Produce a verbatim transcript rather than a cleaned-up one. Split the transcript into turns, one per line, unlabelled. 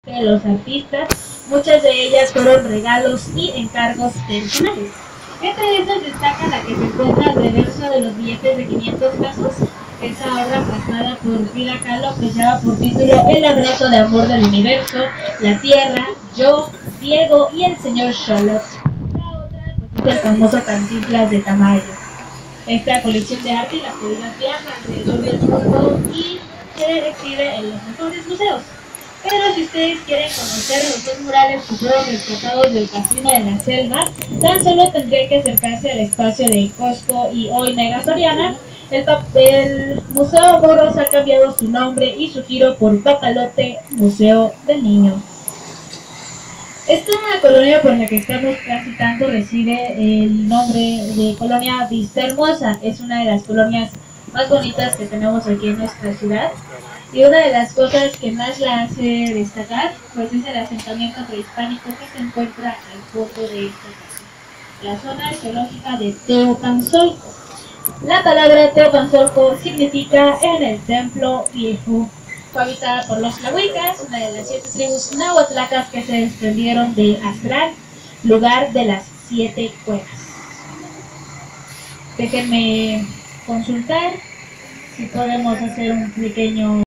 de los artistas, muchas de ellas fueron regalos y encargos personales. Entre estas destaca la que se encuentra al reverso de los billetes de quinientos pesos. Esa obra plasmada por Frida Kahlo que lleva por título El laberinto de amor del universo, la tierra, yo, Diego y el señor Charlotte. La otra pues, es el famoso Cantinflas de Tamayo. Esta colección de arte y la actualidad viaja alrededor del mundo y se exhibe en los mejores museos. Pero si ustedes quieren conocer los dos murales que fueron rescatados del casino de la Selva, tan solo tendrían que acercarse al espacio de Costco y hoy Mega Soriana. El, el Museo Moros ha cambiado su nombre y su giro por Papalote Museo del Niño. Esta colonia por la que estamos transitando recibe el nombre de Colonia Vista Hermosa. Es una de las colonias más bonitas que tenemos aquí en nuestra ciudad. Y una de las cosas que más la hace destacar pues es el asentamiento prehispánico que se encuentra al fondo de esta casa, la zona arqueológica de Teopanzolco. La palabra Teopanzolco significa en el templo viejo. Fue habitada por los tlahuicas, una de las siete tribus nahuatlacas que se desprendieron de Astral, lugar de las siete cuevas. Déjenme consultar si podemos hacer un pequeño